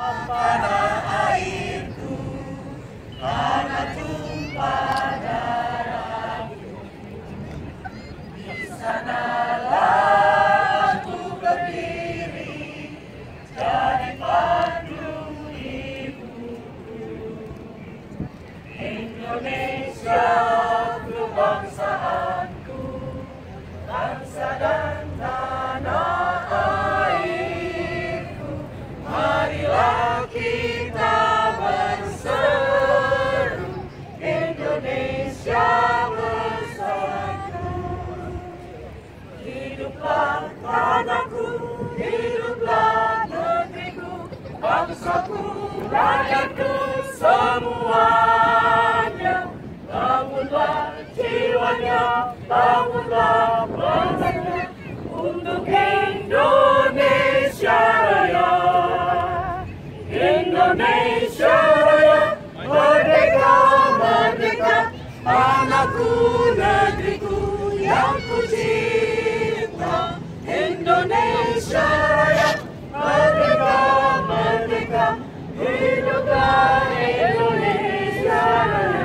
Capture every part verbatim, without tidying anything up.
Tanah airku, tanah tumpah darahku, di sanalah aku berdiri, jadi pandu ibuku. Indonesia kebangsaanku, bangsa dan tanah airku, marilah kita berseru, Indonesia bersatu. Hiduplah tanahku, hiduplah negeriku, bangsaku, rakyatku semuanya. Bangunlah jiwanya, bangunlah bangsanya, untuk Indonesia Raya. Indonesia Raya, merdeka, merdeka, tanahku, negeriku yang ku cinta. Indonesia Raya, merdeka, merdeka, hiduplah Indonesia Raya.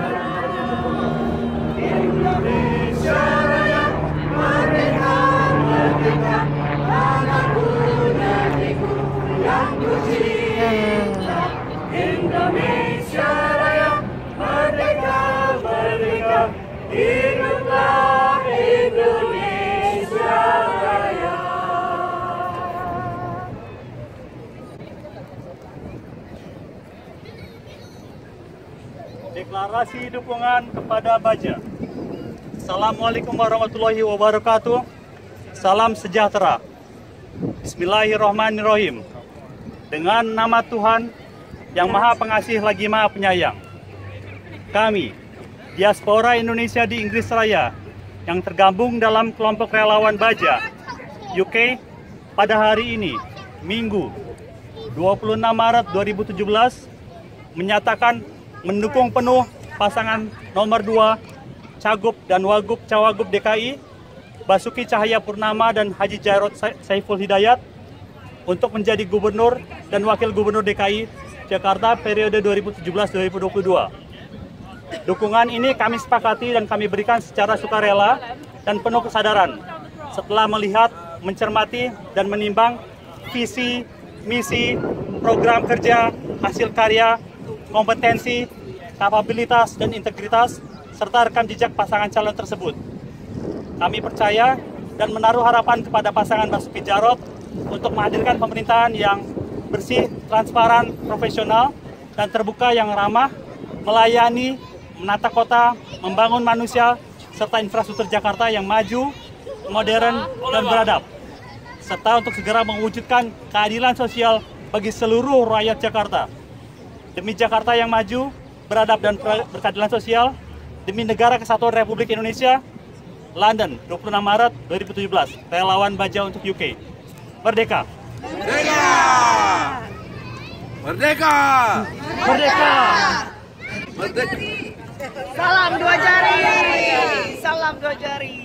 Indonesia Raya, merdeka, merdeka, tanahku, negeriku yang ku cinta. Indonesia Raya, merdeka, merdeka, hiduplah Indonesia Raya. Deklarasi dukungan kepada Baja. Assalamualaikum warahmatullahi wabarakatuh. Salam sejahtera. Bismillahirrahmanirrahim. Dengan nama Tuhan yang Maha Pengasih lagi Maha Penyayang, kami, Diaspora Indonesia di Inggris Raya, yang tergabung dalam kelompok relawan Baja U K, pada hari ini, Minggu, dua puluh enam Maret dua ribu tujuh belas, menyatakan mendukung penuh pasangan nomor dua Cagup dan Wagub Cawagup D K I, Basuki Cahayapurnama dan Haji Jarod Saiful Hidayat, untuk menjadi Gubernur dan Wakil Gubernur D K I Jakarta periode dua ribu tujuh belas sampai dua ribu dua puluh dua. Dukungan ini kami sepakati dan kami berikan secara sukarela dan penuh kesadaran setelah melihat, mencermati, dan menimbang visi, misi, program kerja, hasil karya, kompetensi, kapabilitas, dan integritas, serta rekam jejak pasangan calon tersebut. Kami percaya dan menaruh harapan kepada pasangan Basuki Jarod untuk menghadirkan pemerintahan yang bersih, transparan, profesional, dan terbuka yang ramah, melayani, menata kota, membangun manusia, serta infrastruktur Jakarta yang maju, modern, dan beradab. Serta untuk segera mewujudkan keadilan sosial bagi seluruh rakyat Jakarta. Demi Jakarta yang maju, beradab, dan berkeadilan sosial, demi Negara Kesatuan Republik Indonesia, London, dua puluh enam Maret dua ribu tujuh belas, relawan Baja untuk U K. Merdeka! Merdeka! Merdeka! Merdeka! Merdeka! Salam dua jari! Salam dua jari!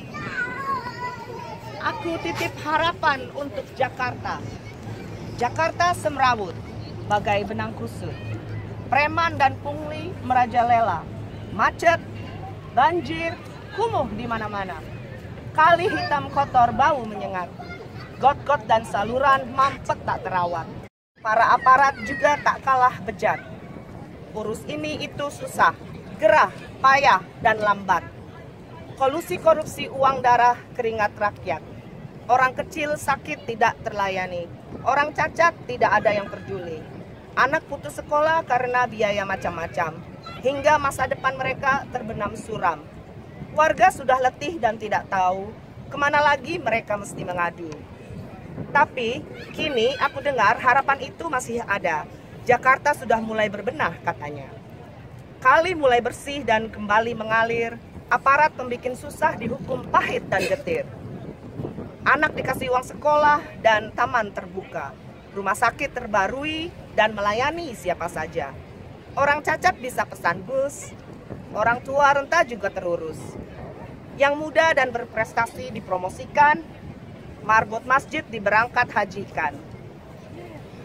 Aku titip harapan untuk Jakarta. Jakarta semrawut, bagai benang kusut. Preman dan pungli merajalela. Macet, banjir, kumuh di mana-mana. Kali hitam kotor bau menyengat. Got-got dan saluran mampet tak terawat. Para aparat juga tak kalah bejat. Urus ini itu susah, gerah, payah, dan lambat. Kolusi korupsi uang darah keringat rakyat. Orang kecil sakit tidak terlayani. Orang cacat tidak ada yang peduli. Anak putus sekolah karena biaya macam-macam. Hingga masa depan mereka terbenam suram. Warga sudah letih dan tidak tahu kemana lagi mereka mesti mengadu. Tapi kini aku dengar harapan itu masih ada. Jakarta sudah mulai berbenah katanya. Kali mulai bersih dan kembali mengalir. Aparat pembikin susah dihukum pahit dan getir. Anak dikasih uang sekolah dan taman terbuka. Rumah sakit terbarui dan melayani siapa saja. Orang cacat bisa pesan bus. Orang tua renta juga terurus. Yang muda dan berprestasi dipromosikan. Marbot masjid diberangkat hajikan.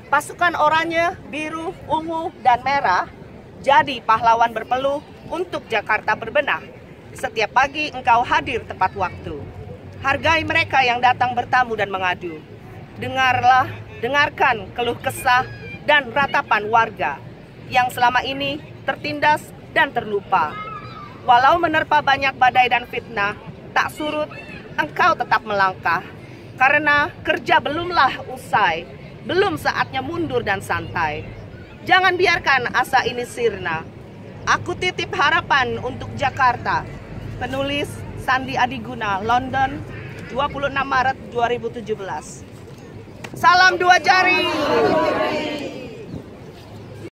Pasukan oranye, biru, ungu, dan merah jadi pahlawan berpeluh untuk Jakarta berbenah. Setiap pagi engkau hadir tepat waktu. Hargai mereka yang datang bertamu dan mengadu. Dengarlah, dengarkan keluh kesah dan ratapan warga yang selama ini tertindas dan terlupa. Walau menerpa banyak badai dan fitnah, tak surut, engkau tetap melangkah. Karena kerja belumlah usai, belum saatnya mundur dan santai. Jangan biarkan asa ini sirna. Aku titip harapan untuk Jakarta. Penulis Sandi Adiguna, London, dua puluh enam Maret dua ribu tujuh belas. Salam dua jari.